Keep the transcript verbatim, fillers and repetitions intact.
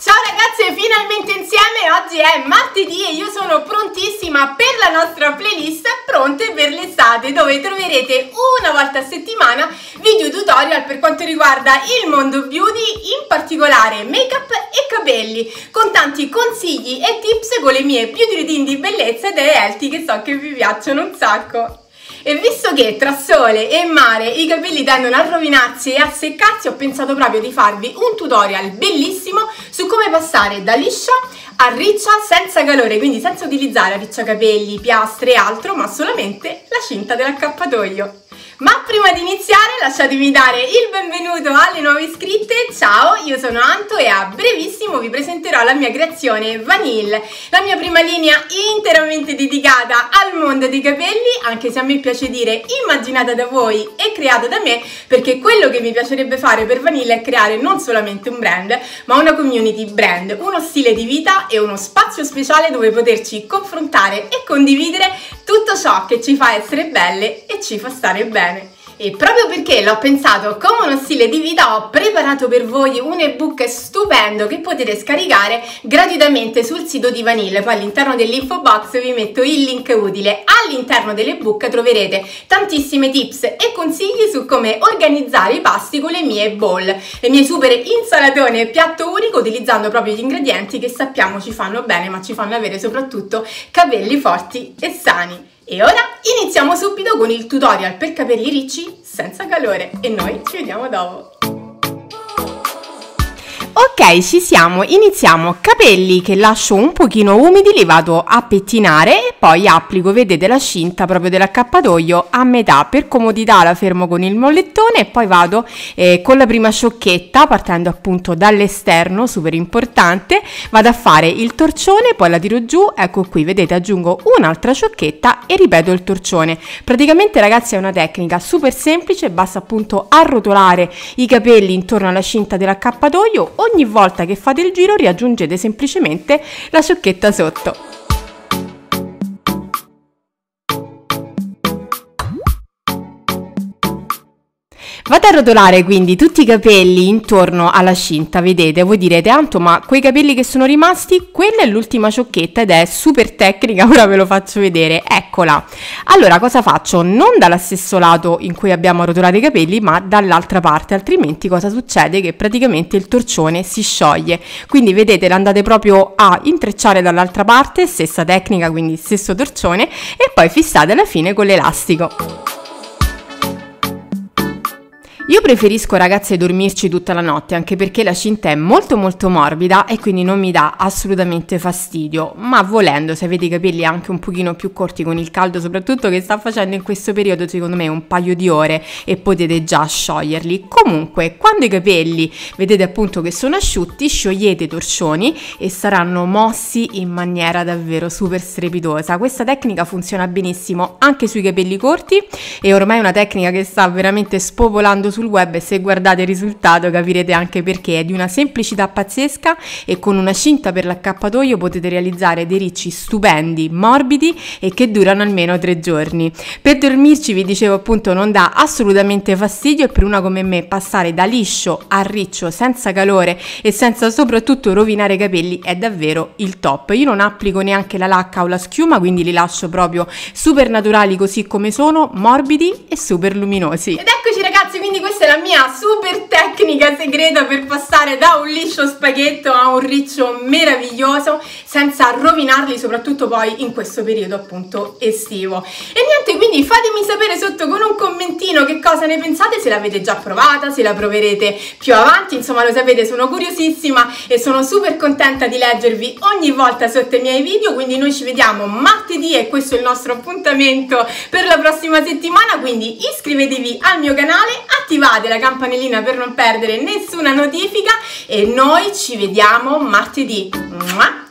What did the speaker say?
Ciao ragazze, finalmente insieme. Oggi è martedì e io sono prontissima per la nostra playlist Pronte per l'estate, dove troverete una volta a settimana video tutorial per quanto riguarda il mondo beauty, in particolare make up e capelli, con tanti consigli e tips con le mie beauty routine di bellezza ed healthy che so che vi piacciono un sacco. E visto che tra sole e mare i capelli tendono a rovinarsi e a seccarsi, ho pensato proprio di farvi un tutorial bellissimo su come passare da liscia a riccia senza calore, quindi senza utilizzare arricciacapelli, piastre e altro, ma solamente la cinta dell'accappatoio. Ma prima di iniziare lasciatemi dare il benvenuto alle nuove iscritte. Ciao, io sono Anto e a brevissimo vi presenterò la mia creazione Vanille, la mia prima linea interamente dedicata al mondo dei capelli, anche se a me piace dire immaginata da voi e creata da me, perché quello che mi piacerebbe fare per Vanille è creare non solamente un brand, ma una community brand, uno stile di vita e uno spazio speciale dove poterci confrontare e condividere tutto ciò che ci fa essere belle e ci fa stare bene. E proprio perché l'ho pensato come uno stile di vita, ho preparato per voi un ebook stupendo che potete scaricare gratuitamente sul sito di Vanille. Poi all'interno dell'info box vi metto il link utile. All'interno dell'ebook troverete tantissime tips e consigli su come organizzare i pasti con le mie bowl, le mie super insalatone e piatto unico, utilizzando proprio gli ingredienti che sappiamo ci fanno bene, ma ci fanno avere soprattutto capelli forti e sani. E ora iniziamo subito con il tutorial per capelli ricci senza calore e noi ci vediamo dopo. Ok, ci siamo, iniziamo. Capelli che lascio un pochino umidi, li vado a pettinare e poi applico, vedete, la cinta proprio dell'accappatoio a metà. Per comodità la fermo con il mollettone e poi vado eh, con la prima sciocchetta, partendo appunto dall'esterno, super importante, vado a fare il torcione, poi la tiro giù, ecco qui, vedete, aggiungo un'altra sciocchetta e ripeto il torcione. Praticamente ragazzi è una tecnica super semplice, basta appunto arrotolare i capelli intorno alla cinta dell'accappatoio. Ogni volta che fate il giro riaggiungete semplicemente la sciocchetta sotto. Vado a rotolare quindi tutti i capelli intorno alla cinta, vedete, voi direte Anto ma quei capelli che sono rimasti, quella è l'ultima sciocchetta ed è super tecnica, ora ve lo faccio vedere, eccola. Allora cosa faccio? Non dallo stesso lato in cui abbiamo rotolato i capelli ma dall'altra parte, altrimenti cosa succede? Che praticamente il torcione si scioglie, quindi vedete l'andate proprio a intrecciare dall'altra parte, stessa tecnica, quindi stesso torcione e poi fissate alla fine con l'elastico. Io preferisco ragazze dormirci tutta la notte, anche perché la cinta è molto molto morbida e quindi non mi dà assolutamente fastidio, ma volendo, se avete i capelli anche un pochino più corti con il caldo soprattutto che sta facendo in questo periodo, secondo me un paio di ore e potete già scioglierli. Comunque quando i capelli vedete appunto che sono asciutti, sciogliete i torcioni e saranno mossi in maniera davvero super strepitosa. Questa tecnica funziona benissimo anche sui capelli corti e ormai è una tecnica che sta veramente spopolando sul web e se guardate il risultato capirete anche perché. È di una semplicità pazzesca e con una cinta per l'accappatoio potete realizzare dei ricci stupendi, morbidi e che durano almeno tre giorni. Per dormirci, vi dicevo appunto, non dà assolutamente fastidio e per una come me passare da liscio a riccio senza calore e senza soprattutto rovinare i capelli è davvero il top. Io non applico neanche la lacca o la schiuma, quindi li lascio proprio super naturali così come sono, morbidi e super luminosi. Ed eccoci ragazzi, quindi questa è la mia super tecnica segreta per passare da un liscio spaghetto a un riccio meraviglioso senza rovinarli, soprattutto poi in questo periodo appunto estivo. E niente, quindi fatemi sapere sotto con un commentino che cosa ne pensate, se l'avete già provata, se la proverete più avanti, insomma lo sapete, sono curiosissima e sono super contenta di leggervi ogni volta sotto i miei video. Quindi noi ci vediamo martedì e questo è il nostro appuntamento per la prossima settimana, quindi iscrivetevi al mio canale, attivate la campanellina per non perdere nessuna notifica e noi ci vediamo martedì. Mua!